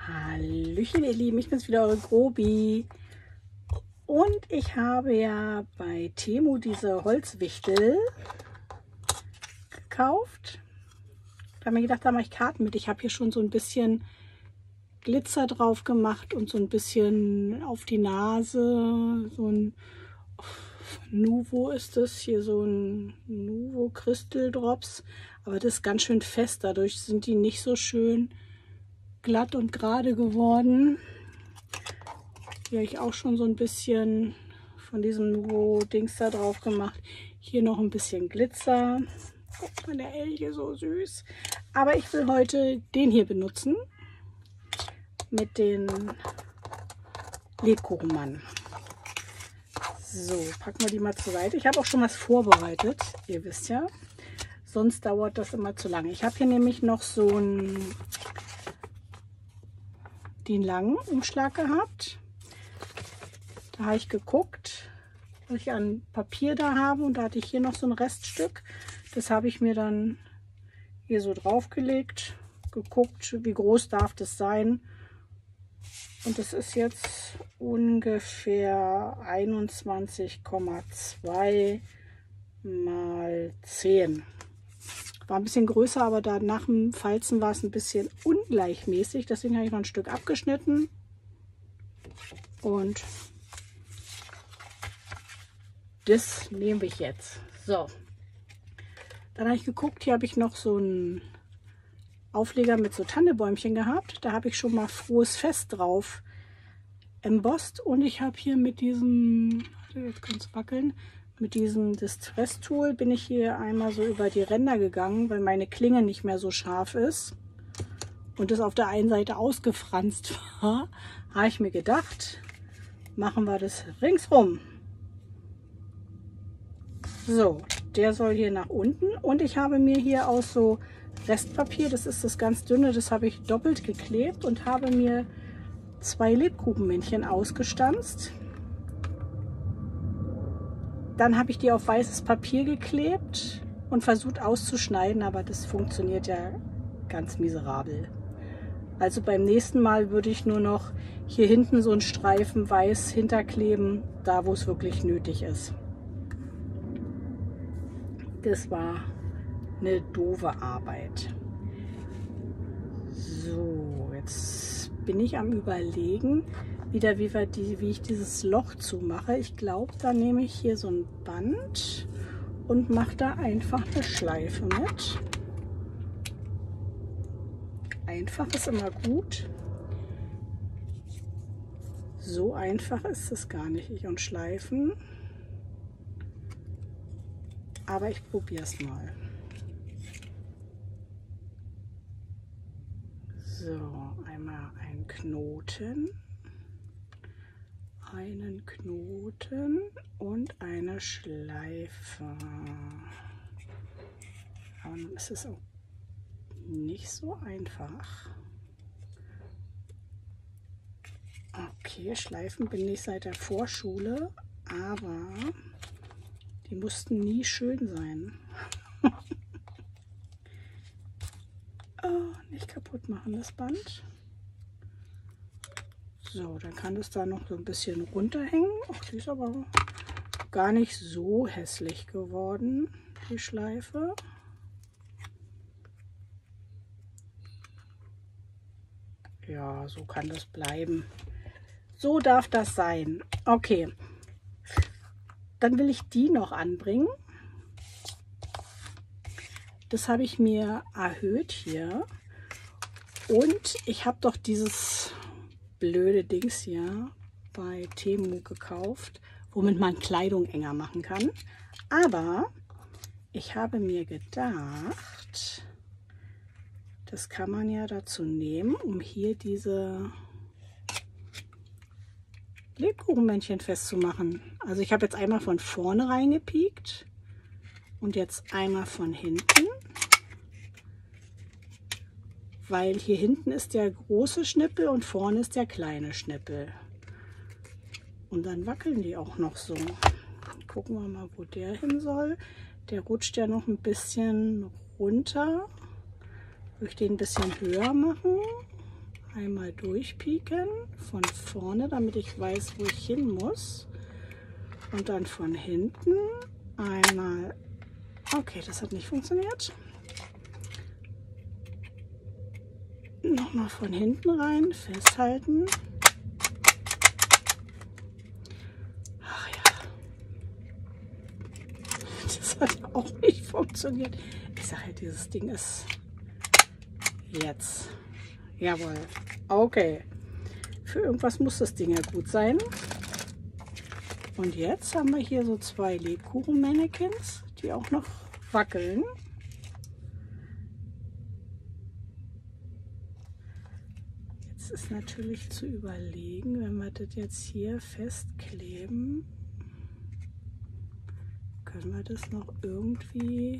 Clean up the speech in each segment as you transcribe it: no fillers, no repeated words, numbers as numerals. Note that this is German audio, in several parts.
Hallöchen ihr Lieben, ich bin's wieder, eure Grobi. Und ich habe ja bei Temu diese Holzwichtel gekauft. Da habe ich mir gedacht, da mache ich Karten mit. Ich habe hier schon so ein bisschen Glitzer drauf gemacht und so ein bisschen auf die Nase. So ein Nuvo ist das hier, so ein Nuvo Crystal Drops. Aber das ist ganz schön fest, dadurch sind die nicht so schön glatt und gerade geworden. Hier habe ich auch schon so ein bisschen von diesem Nuvo-Dings da drauf gemacht. Hier noch ein bisschen Glitzer. Guck mal, der Elche, so süß. Aber ich will heute den hier benutzen. Mit den Lebkuchenmann. So, packen wir die mal zur Seite. Ich habe auch schon was vorbereitet, ihr wisst ja. Sonst dauert das immer zu lange. Ich habe hier nämlich noch so den langen Umschlag gehabt. Da habe ich geguckt, was ich an Papier da habe, und da hatte ich hier noch so ein Reststück. Das habe ich mir dann hier so draufgelegt, geguckt, wie groß darf das sein. Und das ist jetzt ungefähr 21,2 mal 10. War ein bisschen größer, aber da nach dem Falzen war es ein bisschen ungleichmäßig. Deswegen habe ich noch ein Stück abgeschnitten. Und das nehme ich jetzt. So. Dann habe ich geguckt, hier habe ich noch so einen Aufleger mit so Tannebäumchen gehabt. Da habe ich schon mal Frohes Fest drauf embossed. Und ich habe hier mit diesem, jetzt kann es wackeln, mit diesem Distress Tool bin ich hier einmal so über die Ränder gegangen, weil meine Klinge nicht mehr so scharf ist und das auf der einen Seite ausgefranst war. Habe ich mir gedacht, machen wir das ringsrum. So, der soll hier nach unten, und ich habe mir hier aus so Restpapier, das ist das ganz dünne, das habe ich doppelt geklebt und habe mir 2 Lebkuchenmännchen ausgestanzt. Dann habe ich die auf weißes Papier geklebt und versucht auszuschneiden, aber das funktioniert ja ganz miserabel. Also beim nächsten Mal würde ich nur noch hier hinten so einen Streifen weiß hinterkleben, da wo es wirklich nötig ist. Das war eine doofe Arbeit. So, jetzt bin ich am Überlegen, wieder wie ich dieses Loch zumache. Ich glaube, da nehme ich hier so ein Band und mache da einfach eine Schleife mit. Einfach ist immer gut. So einfach ist es gar nicht, ich und Schleifen. Aber ich probiere es mal. So, einmal einen Knoten. Einen Knoten und eine Schleife. Aber nun ist es auch nicht so einfach. Okay, Schleifen bin ich seit der Vorschule, aber die mussten nie schön sein. Oh, nicht kaputt machen das Band. So, dann kann es da noch so ein bisschen runterhängen. Ach, die ist aber gar nicht so hässlich geworden, die Schleife. Ja, so kann das bleiben. So darf das sein. Okay, dann will ich die noch anbringen. Das habe ich mir erhöht hier. Und ich habe doch dieses blöde Dings hier bei Temu gekauft, womit man Kleidung enger machen kann. Aber ich habe mir gedacht, das kann man ja dazu nehmen, um hier diese Lebkuchenmännchen festzumachen. Also ich habe jetzt einmal von vorne reingepiekt und jetzt einmal von hinten. Weil hier hinten ist der große Schnippel und vorne ist der kleine Schnippel. Und dann wackeln die auch noch so. Gucken wir mal, wo der hin soll. Der rutscht ja noch ein bisschen runter. Würde ich den ein bisschen höher machen. einmal durchpieken von vorne, damit ich weiß, wo ich hin muss. Und dann von hinten einmal. Okay, das hat nicht funktioniert. Nochmal von hinten rein, festhalten. Ach ja. Das hat auch nicht funktioniert. Ich sage ja, dieses Ding ist jetzt. Jawohl. Okay. Für irgendwas muss das Ding ja gut sein. Und jetzt haben wir hier so 2 Lebkuchen-Mannequins, die auch noch wackeln. Jetzt ist natürlich zu überlegen, wenn wir das jetzt hier festkleben, können wir das noch irgendwie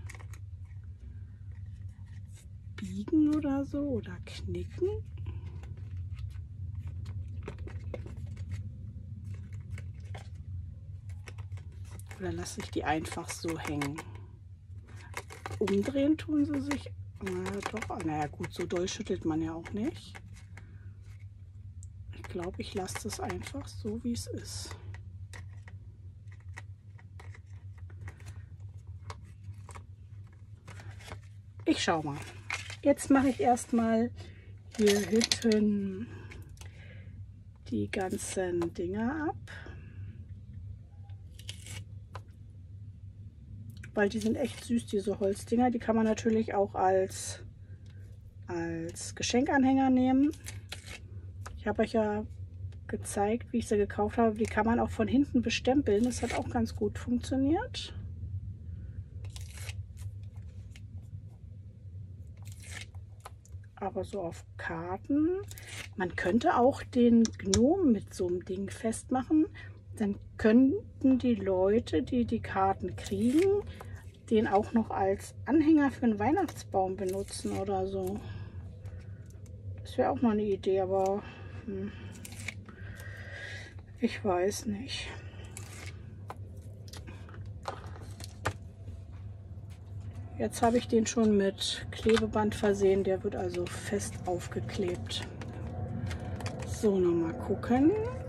biegen oder so oder knicken. Oder lasse ich die einfach so hängen? Umdrehen tun sie sich. Naja, doch. Naja, gut, so doll schüttelt man ja auch nicht. Ich glaube, ich lasse das einfach so, wie es ist. Ich schau mal. Jetzt mache ich erstmal hier hinten die ganzen Dinger ab. Weil die sind echt süß, diese Holzdinger. Die kann man natürlich auch als Geschenkanhänger nehmen. Ich habe euch ja gezeigt, wie ich sie gekauft habe. Die kann man auch von hinten bestempeln. Das hat auch ganz gut funktioniert. Aber so auf Karten. Man könnte auch den Gnom mit so einem Ding festmachen. Dann könnten die Leute, die die Karten kriegen, den auch noch als Anhänger für einen Weihnachtsbaum benutzen oder so. Das wäre auch mal eine Idee, aber ich weiß nicht. Jetzt habe ich den schon mit Klebeband versehen, der wird also fest aufgeklebt. So, nochmal gucken.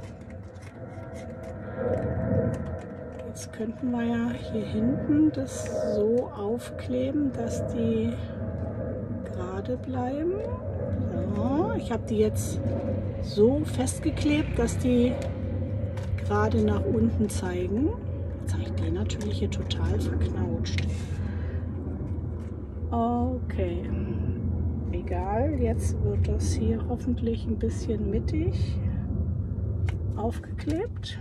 Jetzt könnten wir ja hier hinten das so aufkleben, dass die gerade bleiben. So, ich habe die jetzt so festgeklebt, dass die gerade nach unten zeigen. Jetzt habe ich die natürlich hier total verknautscht. Okay, egal, jetzt wird das hier hoffentlich ein bisschen mittig aufgeklebt.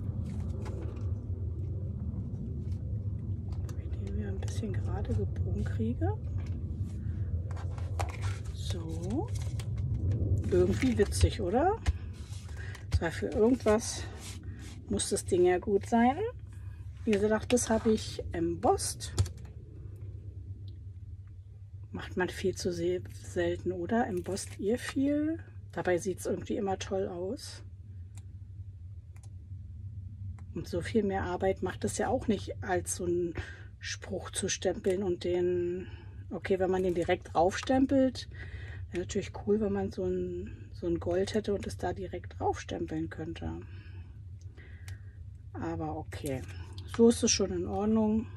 Ein bisschen gerade gebogen kriege. So. Irgendwie witzig, oder? Weil für irgendwas muss das Ding ja gut sein. Wie gesagt, das habe ich embossed. Macht man viel zu selten, oder? Embosst ihr viel? Dabei sieht es irgendwie immer toll aus. Und so viel mehr Arbeit macht es ja auch nicht, als so ein Spruch zu stempeln und den, okay, wenn man den direkt draufstempelt, wäre natürlich cool, wenn man so ein Gold hätte und es da direkt draufstempeln könnte. Aber okay, so ist es schon in Ordnung.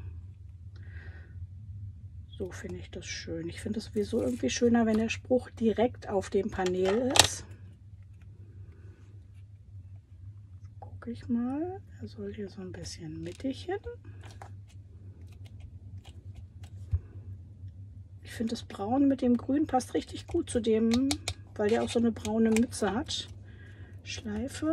So finde ich das schön. Ich finde es sowieso irgendwie schöner, wenn der Spruch direkt auf dem Panel ist. Gucke ich mal, er soll hier so ein bisschen mittig hin. Ich finde das Braun mit dem Grün passt richtig gut zu dem, weil der auch so eine braune Mütze hat. Schleife.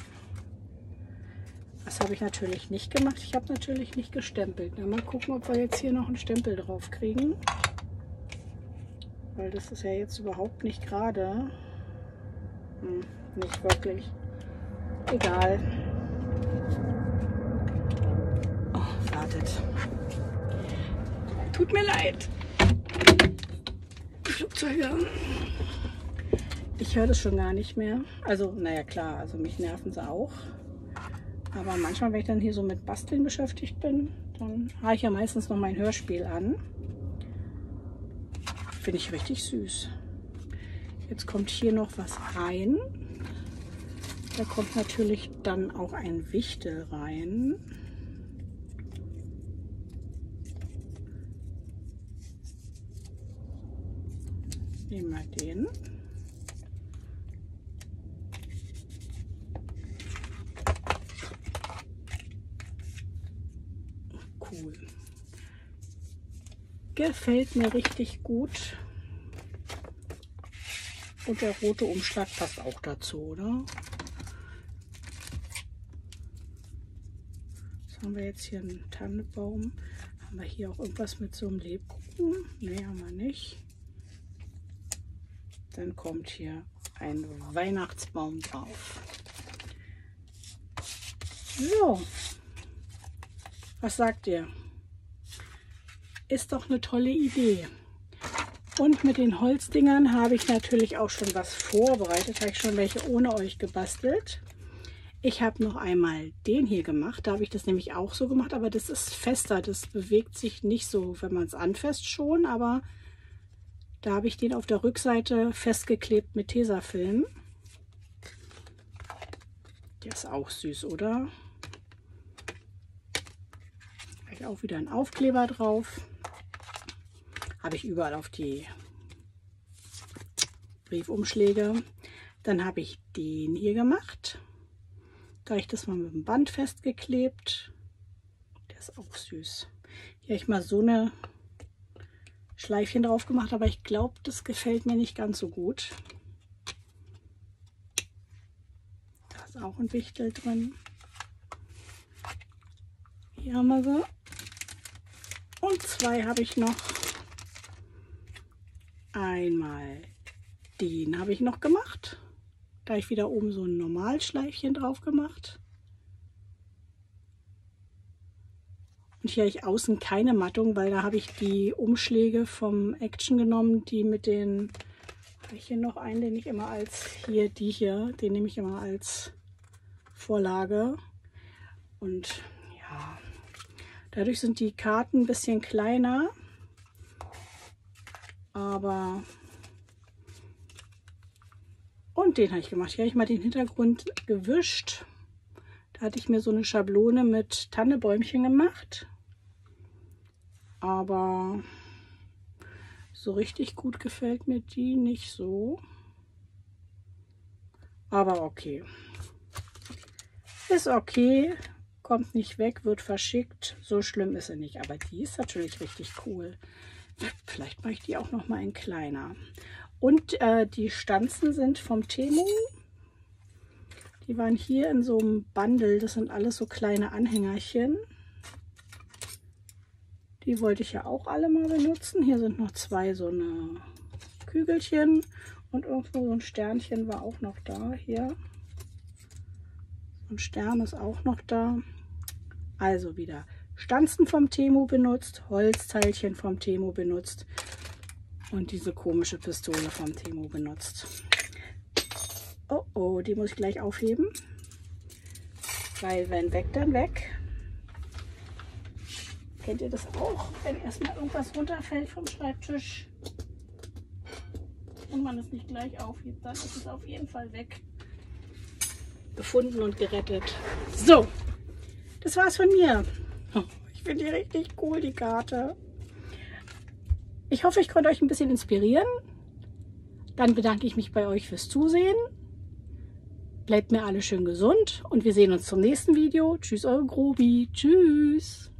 Das habe ich natürlich nicht gemacht. Ich habe natürlich nicht gestempelt. Na, mal gucken, ob wir jetzt hier noch einen Stempel drauf kriegen. Weil das ist ja jetzt überhaupt nicht gerade. Nicht wirklich. Egal. Oh, wartet. Tut mir leid. Flugzeuge. Ich höre das schon gar nicht mehr. Also, naja klar, also mich nerven sie auch. Aber manchmal, wenn ich dann hier so mit Basteln beschäftigt bin, dann habe ich ja meistens noch mein Hörspiel an. Finde ich richtig süß. Jetzt kommt hier noch was rein. Da kommt natürlich dann auch ein Wichtel rein. Nehmen wir den. Cool. Gefällt mir richtig gut. Und der rote Umschlag passt auch dazu, oder? Was haben wir jetzt hier? Einen Tannenbaum. Haben wir hier auch irgendwas mit so einem Lebkuchen? Ne, haben wir nicht. Dann kommt hier ein Weihnachtsbaum drauf. So, was sagt ihr? Ist doch eine tolle Idee. Und mit den Holzdingern habe ich natürlich auch schon was vorbereitet. Habe ich schon welche ohne euch gebastelt. Ich habe noch einmal den hier gemacht. Da habe ich das nämlich auch so gemacht, aber das ist fester. Das bewegt sich nicht so, wenn man es anfasst schon, aber da habe ich den auf der Rückseite festgeklebt mit Tesafilm. Der ist auch süß, oder? Habe ich auch wieder einen Aufkleber drauf. Habe ich überall auf die Briefumschläge. Dann habe ich den hier gemacht. Da habe ich das mal mit dem Band festgeklebt. Der ist auch süß. Hier habe ich mal so eine Schleifchen drauf gemacht, aber ich glaube, das gefällt mir nicht ganz so gut. Da ist auch ein Wichtel drin. Hier haben wir sie. Und zwei habe ich noch. Einmal den habe ich noch gemacht. Da habe ich wieder oben so ein Normalschleifchen drauf gemacht. Und hier habe ich außen keine Mattung, weil da habe ich die Umschläge vom Action genommen, die mit den, habe ich hier noch einen, den ich immer als, die hier, den nehme ich immer als Vorlage. Und ja, dadurch sind die Karten ein bisschen kleiner. Aber, und den habe ich gemacht. Hier habe ich mal den Hintergrund gewischt. Da hatte ich mir so eine Schablone mit Tannebäumchen gemacht. Aber so richtig gut gefällt mir die nicht so. Aber okay. Ist okay. Kommt nicht weg, wird verschickt. So schlimm ist sie nicht. Aber die ist natürlich richtig cool. Vielleicht mache ich die auch noch mal in kleiner. Und die Stanzen sind vom Temu. Die waren hier in so einem Bundle. Das sind alles so kleine Anhängerchen. Die wollte ich ja auch alle mal benutzen. Hier sind noch zwei so eine Kügelchen. Und irgendwo so ein Sternchen war auch noch da. Hier. So ein Stern ist auch noch da. Also wieder Stanzen vom Temu benutzt, Holzteilchen vom Temu benutzt und diese komische Pistole vom Temu benutzt. Oh oh, die muss ich gleich aufheben, weil wenn weg, dann weg. Kennt ihr das auch, wenn erstmal irgendwas runterfällt vom Schreibtisch und man es nicht gleich aufhebt, dann ist es auf jeden Fall weg. Gefunden und gerettet. So, das war's von mir. Ich finde die richtig cool, die Karte. Ich hoffe, ich konnte euch ein bisschen inspirieren. Dann bedanke ich mich bei euch fürs Zusehen. Bleibt mir alle schön gesund und wir sehen uns zum nächsten Video. Tschüss, eure Grobi. Tschüss.